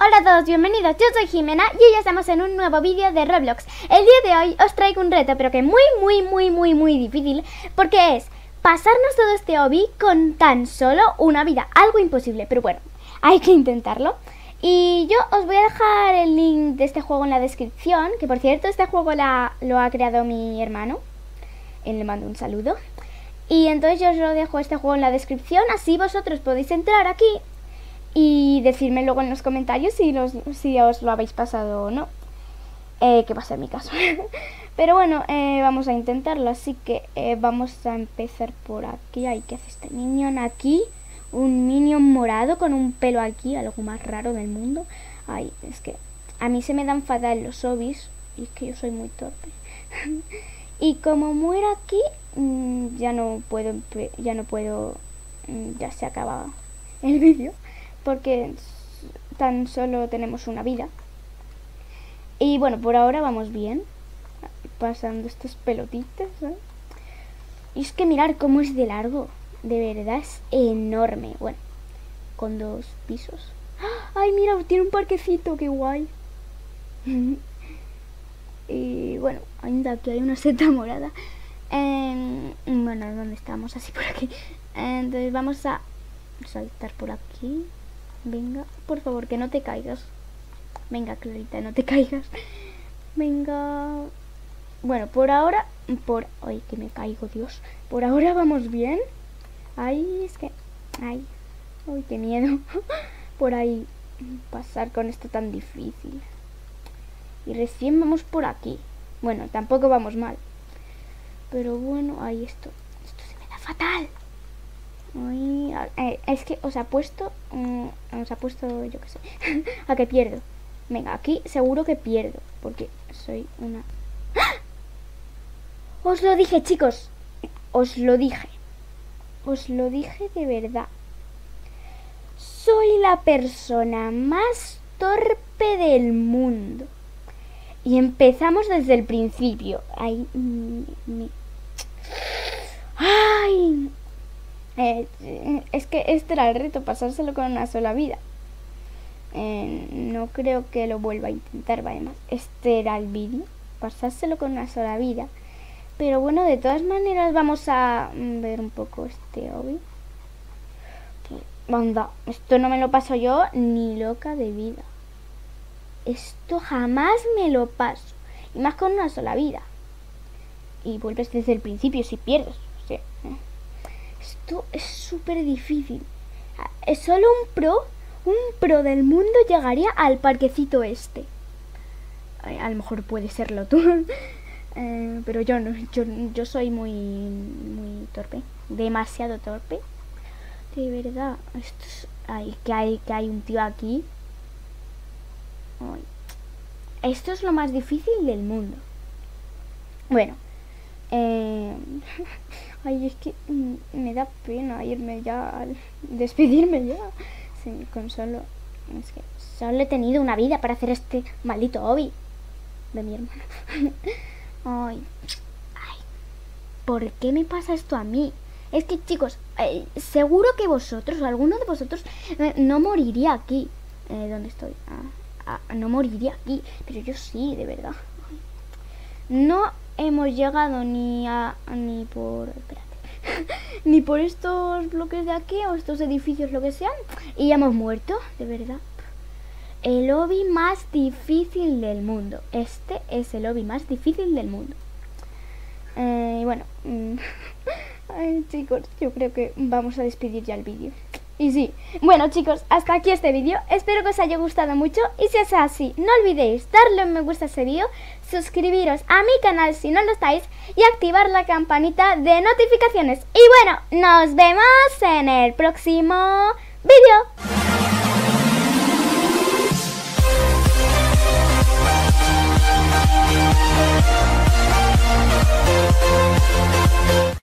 Hola a todos, bienvenidos, yo soy Jimena y hoy estamos en un nuevo vídeo de Roblox. El día de hoy os traigo un reto, pero que muy difícil, porque es pasarnos todo este hobby con tan solo una vida. Algo imposible, pero bueno, hay que intentarlo. Y yo os voy a dejar el link de este juego en la descripción, que por cierto este juego lo ha creado mi hermano. Él le mando un saludo. Y entonces yo os lo dejo este juego en la descripción, así vosotros podéis entrar aquí y decirme luego en los comentarios si os lo habéis pasado o no, que va a ser mi caso. Pero bueno, vamos a intentarlo, así que vamos a empezar por aquí. Ay, ¿qué hace este minion aquí? Un minion morado con un pelo aquí, algo más raro del mundo. Ay, es que a mí se me dan fatal los hobbies y es que yo soy muy torpe. Y como muera aquí, ya no puedo, ya se acaba el vídeo, porque tan solo tenemos una vida. Y bueno, por ahora vamos bien, pasando estos pelotitas, ¿eh? Y es que mirar cómo es de largo, de verdad es enorme. Bueno, con 2 pisos. Ay, mira, tiene un parquecito, qué guay. Y bueno, ainda aquí hay una seta morada. Bueno, ¿dónde estamos? Así por aquí. Entonces vamos a saltar por aquí. Venga, por favor, que no te caigas. Venga, Clarita, no te caigas. Venga. Bueno, por ahora... Ay, que me caigo, Dios. Por ahora vamos bien. Ay, es que... Ay, qué miedo. Por ahí pasar con esto tan difícil. Y recién vamos por aquí. Bueno, tampoco vamos mal. Pero bueno, ahí esto se me da fatal. Ay, es que os ha puesto, yo qué sé, a que pierdo. Venga, aquí seguro que pierdo, porque soy una... ¡Ah! Os lo dije, chicos. Os lo dije de verdad. Soy la persona más torpe del mundo. Y empezamos desde el principio. Ay, ay. Es que este era el reto, pasárselo con una sola vida. No creo que lo vuelva a intentar, además. Este era el vídeo, pasárselo con una sola vida. Pero bueno, de todas maneras vamos a ver un poco este hobby. Anda, esto no me lo paso yo ni loca de vida. Esto jamás me lo paso. Y más con una sola vida. Y vuelves desde el principio si pierdes. O sea, esto es súper difícil. Es solo un pro del mundo llegaría al parquecito este. A lo mejor puede serlo tú. Pero yo no. Yo soy muy torpe. Demasiado torpe. De verdad. Esto es... Ay, que hay un tío aquí. Ay. Esto es lo más difícil del mundo. Bueno, ay, es que me da pena irme ya, despedirme ya. Sí, es que solo he tenido una vida para hacer este maldito hobby de mi hermano. Ay, ¿por qué me pasa esto a mí? Es que, chicos, seguro que vosotros, alguno de vosotros, no moriría aquí. ¿Dónde estoy? No moriría aquí, pero yo sí, de verdad. No hemos llegado ni por... Espérate. Ni por estos bloques de aquí o estos edificios, lo que sean. Y ya hemos muerto, de verdad. El hobby más difícil del mundo. Este es el hobby más difícil del mundo. Bueno. Ay, chicos, yo creo que vamos a despedir ya el vídeo. Y sí, bueno chicos, hasta aquí este vídeo. Espero que os haya gustado mucho. Y si es así, no olvidéis darle un me gusta a ese vídeo, suscribiros a mi canal si no lo estáis y activar la campanita de notificaciones. Y bueno, nos vemos en el próximo vídeo.